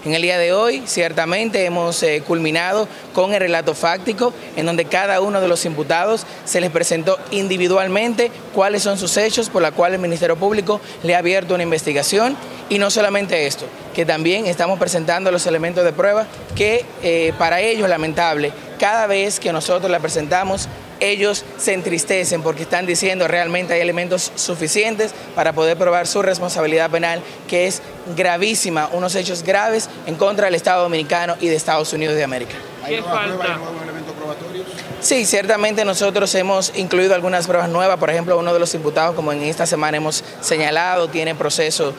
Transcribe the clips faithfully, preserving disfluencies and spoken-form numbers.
En el día de hoy, ciertamente, hemos eh, culminado con el relato fáctico, en donde cada uno de los imputados se les presentó individualmente cuáles son sus hechos por los cuales el Ministerio Público le ha abierto una investigación. Y no solamente esto, que también estamos presentando los elementos de prueba que eh, para ellos, lamentable, cada vez que nosotros la presentamos, ellos se entristecen porque están diciendo realmente hay elementos suficientes para poder probar su responsabilidad penal, que es gravísima, unos hechos graves en contra del Estado Dominicano y de Estados Unidos de América. ¿Qué falta? ¿Nuevos elementos probatorios? Sí, ciertamente nosotros hemos incluido algunas pruebas nuevas. Por ejemplo, uno de los imputados, como en esta semana hemos señalado, tiene proceso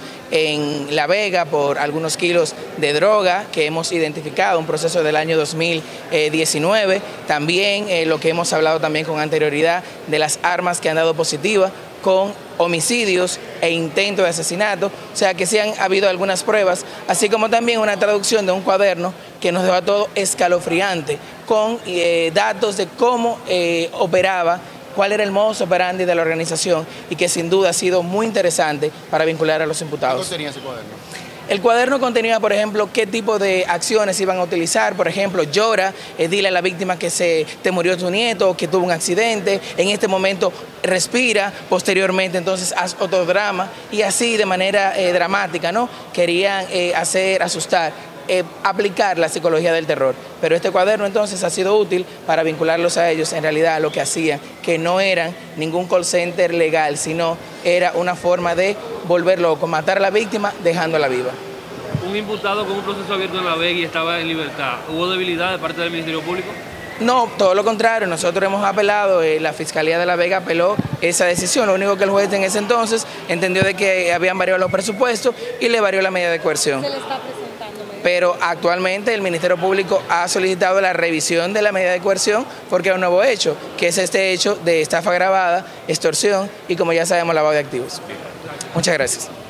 en La Vega por algunos kilos de droga que hemos identificado, un proceso del año dos mil diecinueve. También eh, lo que hemos hablado también con anterioridad de las armas que han dado positivas con homicidios e intentos de asesinato, o sea que sí han habido algunas pruebas, así como también una traducción de un cuaderno que nos dejó a todo escalofriante, con eh, datos de cómo eh, operaba, cuál era el modus operandi de la organización y que sin duda ha sido muy interesante para vincular a los imputados. ¿Qué contenía ese cuaderno? El cuaderno contenía, por ejemplo, qué tipo de acciones iban a utilizar. Por ejemplo, llora, eh, dile a la víctima que se te murió tu nieto, que tuvo un accidente, en este momento respira, posteriormente entonces haz otro drama, y así de manera eh, dramática, ¿no? Querían eh, hacer asustar. Eh, aplicar la psicología del terror, pero este cuaderno entonces ha sido útil para vincularlos a ellos en realidad lo que hacían, que no eran ningún call center legal, sino era una forma de volver loco, matar a la víctima dejándola viva. Un imputado con un proceso abierto en La Vega y estaba en libertad, ¿hubo debilidad de parte del Ministerio Público? No, todo lo contrario, nosotros hemos apelado, eh, la Fiscalía de La Vega apeló esa decisión, lo único que el juez en ese entonces entendió de que habían variado los presupuestos y le varió la medida de coerción. Se le está presentando. Pero actualmente el Ministerio Público ha solicitado la revisión de la medida de coerción porque hay un nuevo hecho, que es este hecho de estafa agravada, extorsión y, como ya sabemos, lavado de activos. Muchas gracias.